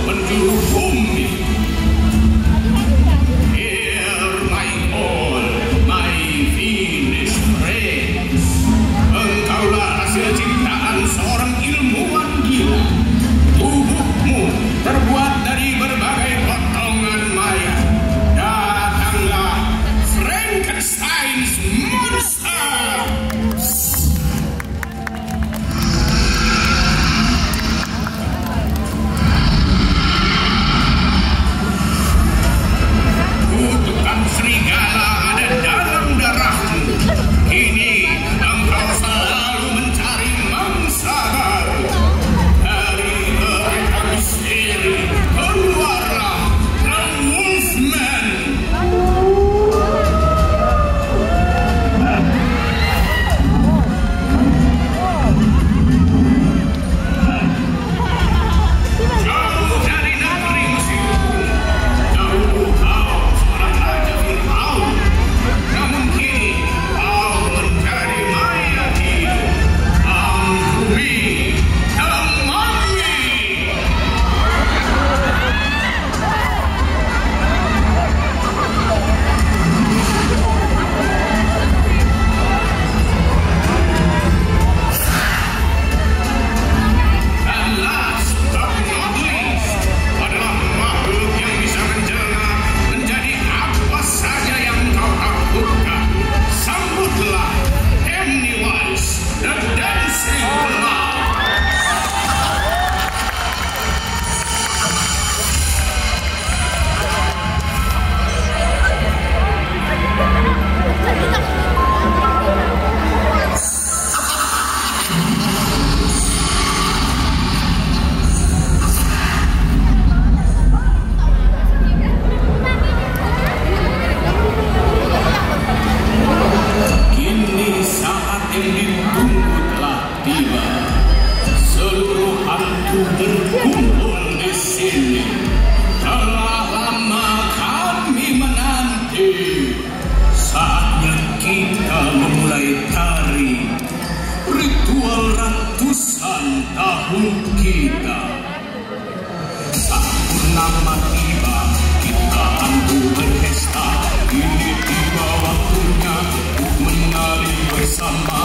penjuru bumi. Hear my call, my finished friends. Engkaulah hasil ciptaan seorang ilmuwan gila. Tubuhmu terbuat dari berbagai potongan mayat. Datanglah Frankenstein's monster. Kutukan serigala ada dalam darahmu. Kini engkau selalu mencari mangsa baru. Dari kereta misteri keluarlah The Wolfman. Jauh dari negeri Mesir, dahulu kau seorang raja Fir'aun. Namun kini kau menjadi mayat hidup. Ampuni, temani. And last but not least adalah makhluk yang bisa menjelma menjadi apa saja yang kau takutkan. Sambutlah Pennywise, the Dancing Clown. Kini saat yang ditunggu telah tiba. Seluruh hantu berkumpul di sini. Telah lama kami menanti. Saatnya kita memulai tari ritual ratusan tahun kita. Saat purnama tiba, kita hantu berpesta. Ini tiba waktunya untuk menari bersama.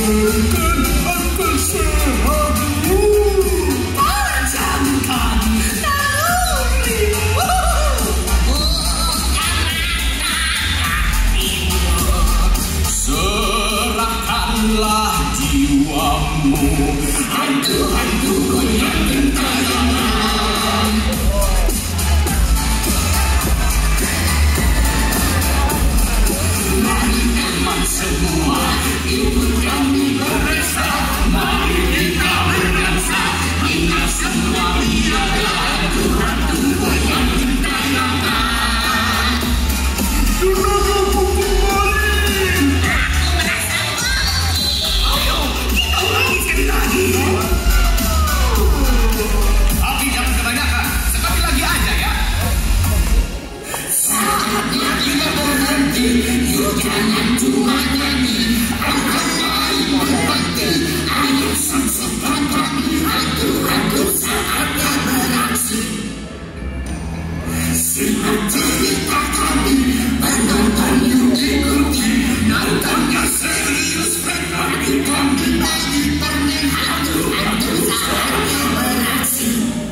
pertahankan akal sehatmu. Tajamkan nalurimu. Serahkanlah jiwamu. Hantu-hantu goyang gentayangan. Mari teman semua, ikut kami berpesta. Mari kita berdansa, ingat semua tiada hantu-hantu goyang gentayangan. Tenagaku kembali. Aku merasa ayo, kita ulangi sekali lagi. Tapi jangan kebanyakan, sekali lagi aja ya. Saatnya kita berhenti, yuk jangan cuma nyanyi. Angkat kali berhenti, ayo saksikan kami hantu-hantu saatnya beraksi. Simak cerita kami, penonton yuk ikuti. Nontonnya serius, perhatikan kembali permen hantu-hantu saatnya beraksi.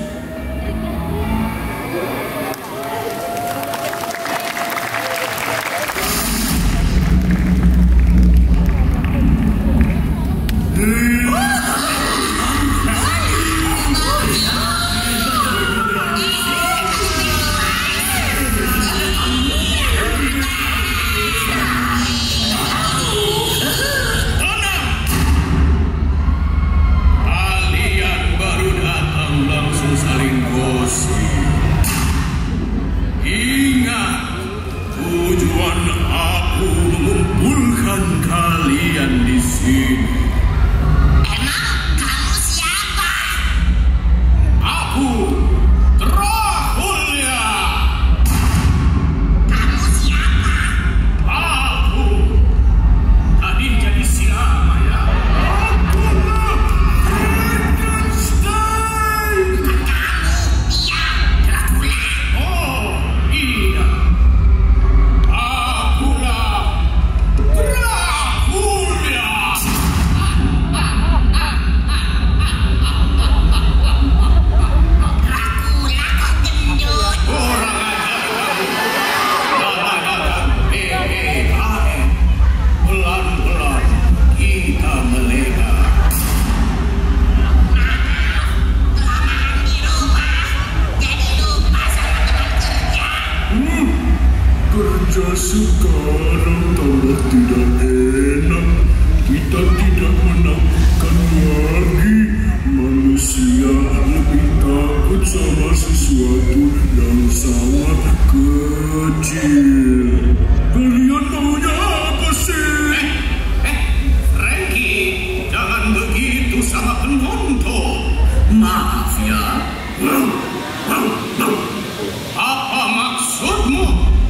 Kalian baru datang langsung saling gosip. Ingat, tujuan aku mengumpulkan kalian di sini. Emang kamu siapa? Aku Dracula. Kamu siapa? Aku tadi jadi siapa ya? Akulah Frankenstein. Bukan kamu, dia Dracula. Oh iya, akulah Dracula. Dracula kok gendut? Orang ajar kamu. Pelan-pelan kita melega. Kelamaan di rumah, jadi lupa sama teman kerja. Kerja sekarang tambah tidak enak. Kita tidak menakutkan lagi. Manusia lebih takut sama sesuatu yang sangat kecil. Kalian maunya apa sih? Frankie, jangan begitu sama penonton. Maaf ya. Apa maksudmu?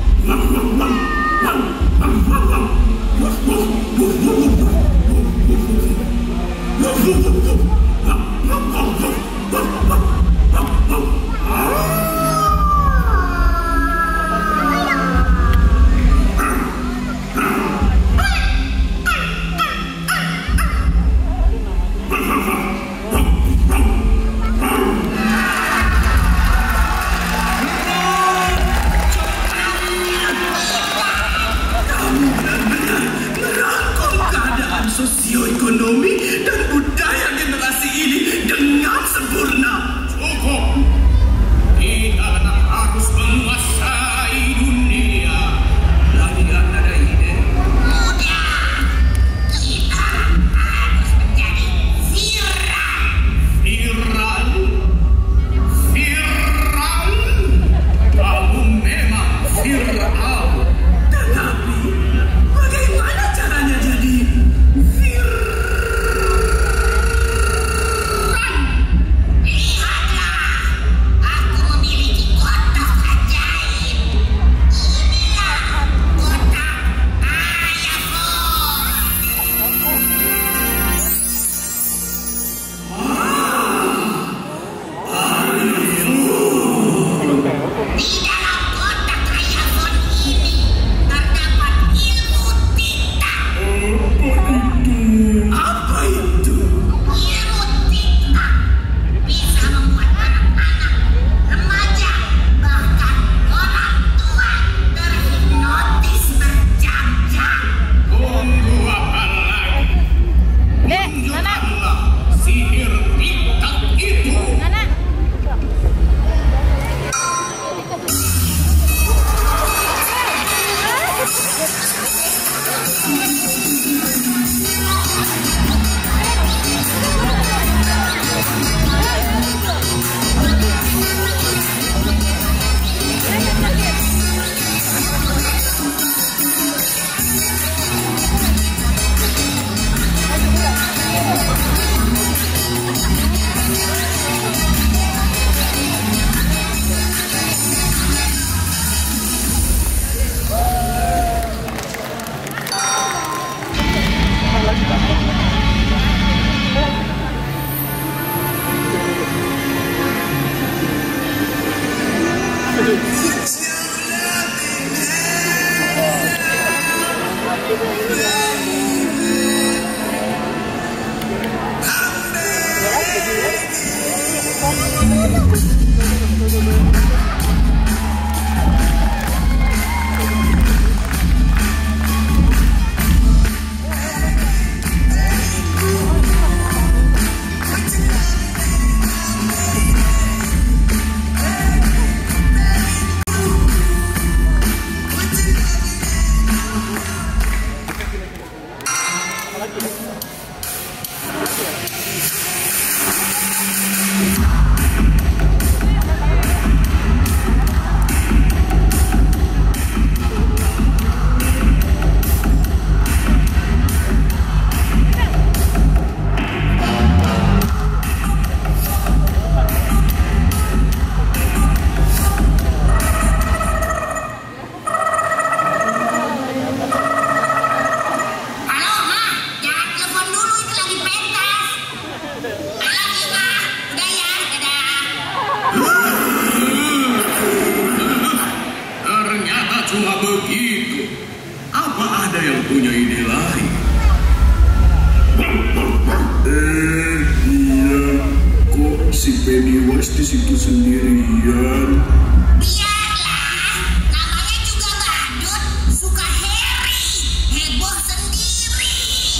Merangkum keadaan sosioekonomi dan budaya generasi ini dengan sempurna. Cukup. Kita tetap harus menguasai dunia. Kalian ada ide? Mudah, kita harus menjadi viral. Viral? Viral? Kamu memang viral. Tetapi bagaimana caranya jadi viral? Cuma begitu. Apa ada yang punya ide lain? Iya. Kok si Pennywise di situ sendirian? Biarlah, namanya juga badut, suka heri, heboh sendiri.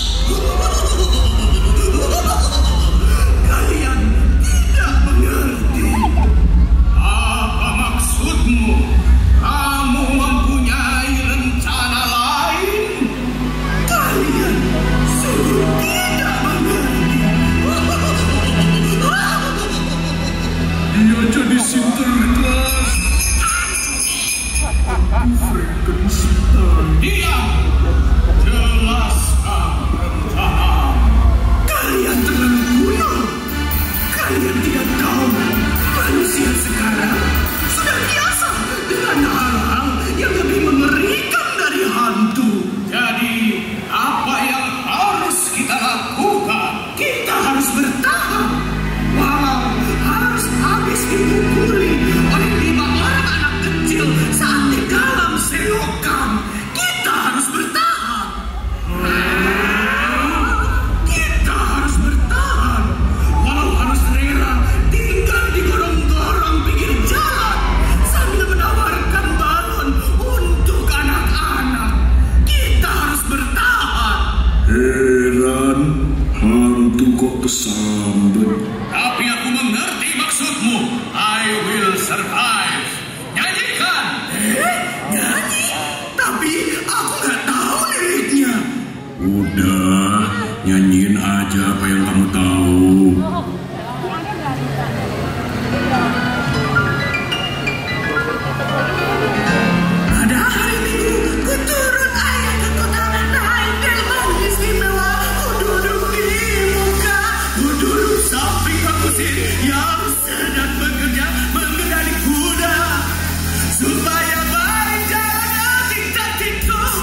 Kalian tidak mengerti. Apa maksudmu? Kamu mempunyai rencana lain? Kalian sungguh tidak mengerti. Dia jadi Sinterklas. Frankenstein. Diam! Jelaskan rencana. Kalian terlalu kuno. Kalian tidak tahu manusia sekarang sudah biasa dengan hal-hal yang lebih mengerikan dari hantu. Jadi, apa yang harus kita lakukan? Kita harus bertahan. Walau harus habis dipukuli oleh 5 orang anak kecil saat di dalam selokan. Kita harus bertahan. Kita harus bertahan. Walau harus rela tinggal di gorong-gorong pinggir jalan sambil menawarkan balon untuk anak-anak. Kita harus bertahan. Heran, hantu kok kesambet. Tapi aku mengerti maksudmu. I will survive. Nyanyikan! Nyanyi? Tapi aku nggak tahu liriknya. Udah, nyanyiin aja apa yang kamu tahu. Pada hari Minggu, ku turun ayah ke kota, naik delman istimewa. Ku duduk di muka, ku duduk samping Pak Kusir yang sedang bekerja mengendali kuda. Supaya baik jalan tik-tak-tik-tuk,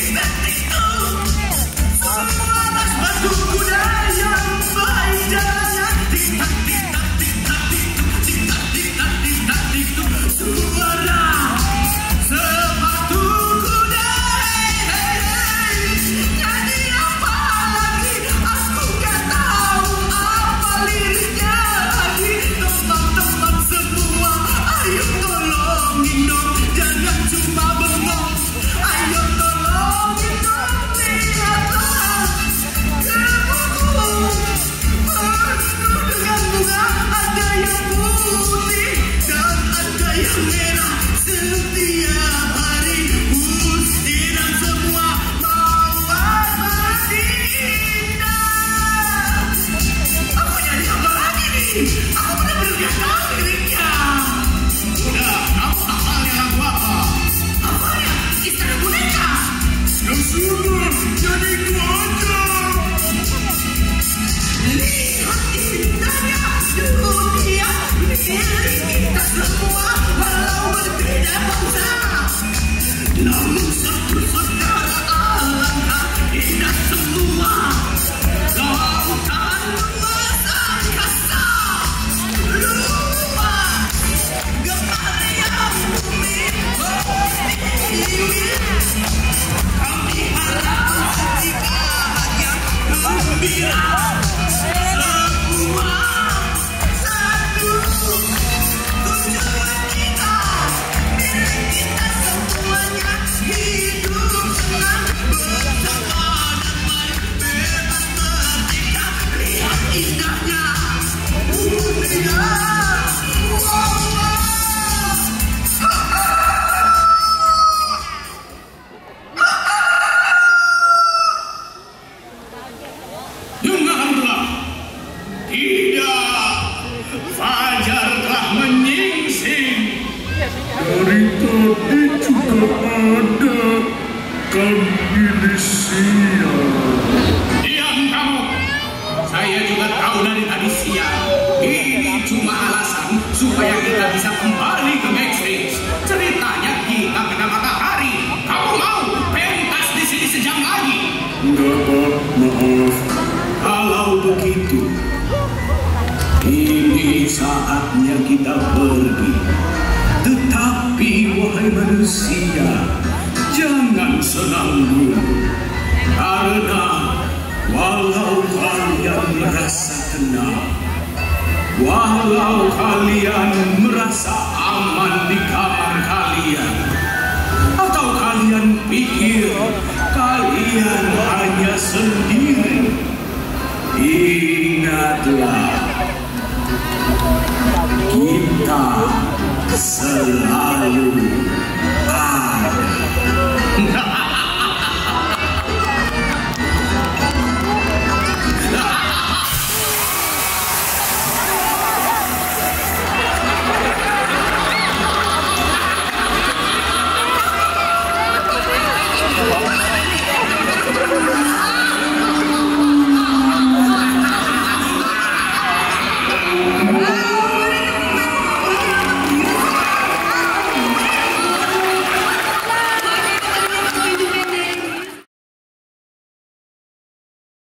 tik-tak-tik-tuk. Semua atas batu kuda yang baik jalan. saatnya kita pergi. Tetapi wahai manusia, jangan senang dulu. Karena walau kalian merasa tenang, walau kalian merasa aman di kamar kalian, atau kalian pikir kalian hanya sendiri, ingatlah, kita selalu